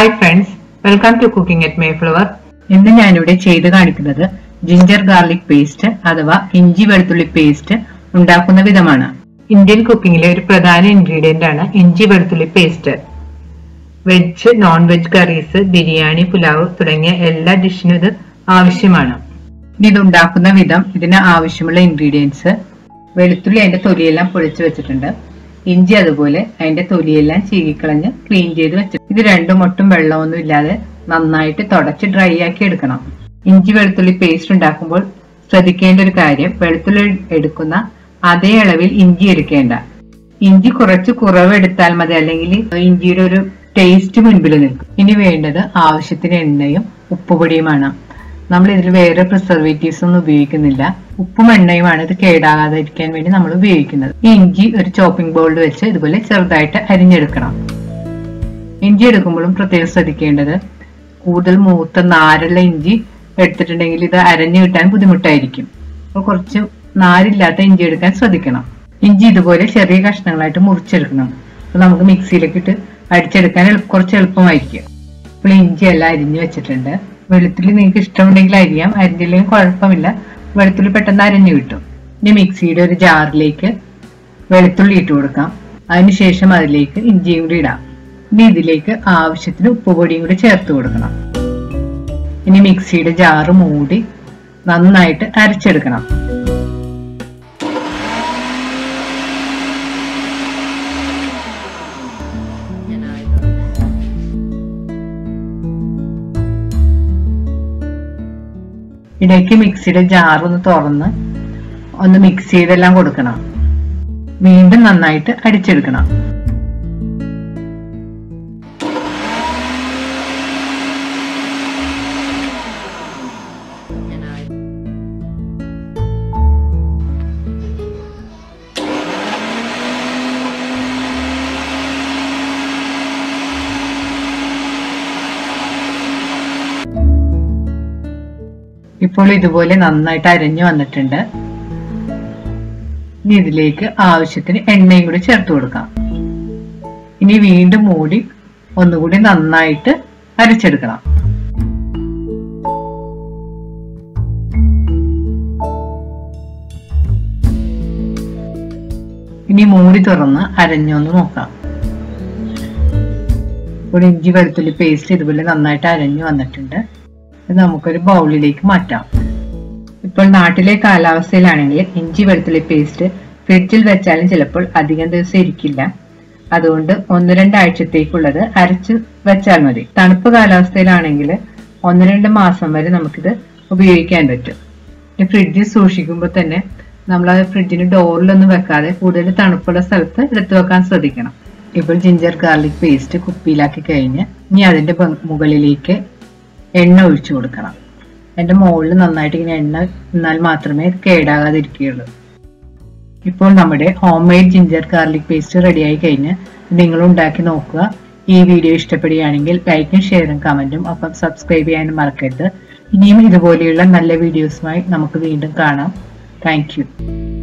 Hi friends, welcome to Cooking at Mayflower. ഇന്ന് ഞാനിവിടെ ചെയ്ത് കാണിക്കുന്നത് ജിഞ്ചർ ഗാർലിക് പേസ്റ്റ് അഥവാ ഇഞ്ചി വെളുത്തുള്ളി പേസ്റ്റ് ഉണ്ടാക്കുന്ന വിധമാണ്. ഇന്ത്യൻ കുക്കിംഗിലെ ഒരു പ്രധാന ഇൻഗ്രീഡിയന്റ് ആണ് ഇഞ്ചി വെളുത്തുള്ളി paste. Veg, non veg curries, biryani, pulao തുടങ്ങിയ എല്ലാ ഡിഷിനും ഇത് ആവശ്യമാണ്. ഇനി ഇത് ഉണ്ടാക്കുന്ന വിധം, ഇതിന് ആവശ്യമുള്ള ഇൻഗ്രീഡിയൻസ്: വെളുത്തുള്ളി അതിന്റെ തൊലിയെല്ലാം പൊളിച്ചു വെച്ചിട്ടുണ്ട്. ഇഞ്ചി അതുപോലെ അതിന്റെ തൊലിയെല്ലാം ചീകിക്കളഞ്ഞ് ക്ലീൻ ചെയ്ത് വെച്ചിട്ടുണ്ട്. ഇത് രണ്ടും ഒട്ടും വെള്ളമൊന്നും ഇല്ലാതെ നന്നായിട്ട് തുടച്ച് ഡ്രൈ ആക്കി എടുക്കണം. ഇഞ്ചി വെളുത്തുള്ളി പേസ്റ്റ് ഉണ്ടാക്കുമ്പോൾ ശ്രദ്ധിക്കേണ്ട ഒരു കാര്യം, വെളുത്തുള്ളി എടുക്കുന്ന അതേ അളവിൽ ഇഞ്ചി എടുക്കേണ്ട. ഇഞ്ചി കുറച്ച് കുറവ് എടുത്താൽ മതി, അല്ലെങ്കിൽ ഇഞ്ചിയുടെ ഒരു ടേസ്റ്റ് മുൻപിൽ നിൽക്കും. ഇനി വേണ്ടത് ആവശ്യത്തിന് എണ്ണയും ഉപ്പുപൊടിയുമാണ്. നമ്മൾ ഇതിൽ വേറെ പ്രിസർവേറ്റീവ്സ് ഒന്നും ഉപയോഗിക്കുന്നില്ല. ഉപ്പും എണ്ണയുമാണ് ഇത് കേടാകാതിരിക്കാൻ വേണ്ടി നമ്മൾ ഉപയോഗിക്കുന്നത്. ഈ ഇഞ്ചി ഒരു ചോപ്പിംഗ് ബൗളിൽ വെച്ച് ഇതുപോലെ ചെറുതായിട്ട് അരിഞ്ഞെടുക്കണം. ഇഞ്ചി എടുക്കുമ്പോഴും പ്രത്യേകം ശ്രദ്ധിക്കേണ്ടത്, കൂടുതൽ മൂത്ത നാരുള്ള ഇഞ്ചി എടുത്തിട്ടുണ്ടെങ്കിൽ ഇത് അരഞ്ഞു കിട്ടാൻ ബുദ്ധിമുട്ടായിരിക്കും. അപ്പോൾ കുറച്ച് നാരില്ലാത്ത ഇഞ്ചി എടുക്കാൻ ശ്രദ്ധിക്കണം. ഇഞ്ചി ഇതുപോലെ ചെറിയ കഷ്ണങ്ങളായിട്ട് മുറിച്ചെടുക്കണം. അപ്പൊ നമുക്ക് മിക്സിയിലേക്ക് ഇട്ട് അടിച്ചെടുക്കാൻ കുറച്ച് എളുപ്പമായിരിക്കും. ഇപ്പോൾ ഇഞ്ചി എല്ലാം അരിഞ്ഞു വെച്ചിട്ടുണ്ട്. വെളുത്തുള്ളി നിങ്ങൾക്ക് ഇഷ്ടമുണ്ടെങ്കിൽ അരിയാം, അരിഞ്ഞില്ലെങ്കിൽ കുഴപ്പമില്ല. വെളുത്തുള്ളി പെട്ടെന്ന് അരിഞ്ഞു കിട്ടും. ഇനി മിക്സിയുടെ ഒരു ജാറിലേക്ക് വെളുത്തുള്ളി ഇട്ട് കൊടുക്കാം. അതിനുശേഷം അതിലേക്ക് ഇഞ്ചിയും കൂടി ഇടാം. ഇനി ഇതിലേക്ക് ആവശ്യത്തിന് ഉപ്പുപൊടിയും കൂടി ചേർത്ത് കൊടുക്കണം. ഇനി മിക്സിയുടെ ജാറ് മൂടി നന്നായിട്ട് അരച്ചെടുക്കണം. ഇടയ്ക്ക് മിക്സിയുടെ ജാർ ഒന്ന് തുറന്ന് ഒന്ന് മിക്സ് ചെയ്തെല്ലാം കൊടുക്കണം. വീണ്ടും നന്നായിട്ട് അടിച്ചെടുക്കണം. ഇപ്പോൾ ഇതുപോലെ നന്നായിട്ട് അരഞ്ഞു വന്നിട്ടുണ്ട്. ഇനി ഇതിലേക്ക് ആവശ്യത്തിന് എണ്ണയും കൂടി ചേർത്ത് കൊടുക്കാം. ഇനി വീണ്ടും മൂടി ഒന്നുകൂടി നന്നായിട്ട് അരച്ചെടുക്കണം. ഇനി മൂടി തുറന്ന് അരഞ്ഞൊന്ന് നോക്കാം. ഇപ്പോൾ ഇഞ്ചി വെളുത്തുള്ളി പേസ്റ്റ് ഇതുപോലെ നന്നായിട്ട് അരഞ്ഞു വന്നിട്ടുണ്ട്. നമുക്കൊരു ബൗളിലേക്ക് മാറ്റാം. ഇപ്പോൾ നാട്ടിലെ കാലാവസ്ഥയിലാണെങ്കിൽ ഇഞ്ചി വെളുത്തുള്ളി പേസ്റ്റ് ഫ്രിഡ്ജിൽ വെച്ചാലും ചിലപ്പോൾ അധികം ദിവസം ഇരിക്കില്ല. അതുകൊണ്ട് 1-2 ആഴ്ചത്തേക്കുള്ളത് അരച്ച് വെച്ചാൽ മതി. തണുപ്പ് കാലാവസ്ഥയിലാണെങ്കിൽ 1-2 മാസം വരെ നമുക്കിത് ഉപയോഗിക്കാൻ പറ്റും. ഫ്രിഡ്ജിൽ സൂക്ഷിക്കുമ്പോൾ തന്നെ നമ്മൾ ആ ഫ്രിഡ്ജിന് ഡോറിലൊന്നും വെക്കാതെ കൂടുതൽ തണുപ്പുള്ള സ്ഥലത്ത് എടുത്തു വെക്കാൻ ശ്രദ്ധിക്കണം. ഇപ്പോൾ ജിഞ്ചർ ഗാർലിക് പേസ്റ്റ് കുപ്പിയിലാക്കി കഴിഞ്ഞ് ഇനി അതിന്റെ മുകളിലേക്ക് എണ്ണ ഒഴിച്ചു കൊടുക്കണം. അതിന്റെ മുകളിൽ നന്നായിട്ട് ഇങ്ങനെ എണ്ണ എന്നാൽ മാത്രമേ കേടാകാതിരിക്കുകയുള്ളൂ. ഇപ്പോൾ നമ്മുടെ home made ginger garlic paste റെഡിയായി കഴിഞ്ഞ് നിങ്ങൾ ഉണ്ടാക്കി നോക്കുക. ഈ വീഡിയോ ഇഷ്ടപ്പെടുകയാണെങ്കിൽ ലൈക്കും ഷെയറും കമന്റും ഒപ്പം സബ്സ്ക്രൈബ് ചെയ്യാനും മറക്കരുത്. ഇനിയും ഇതുപോലെയുള്ള നല്ല വീഡിയോസുമായി നമുക്ക് വീണ്ടും കാണാം. Thank U.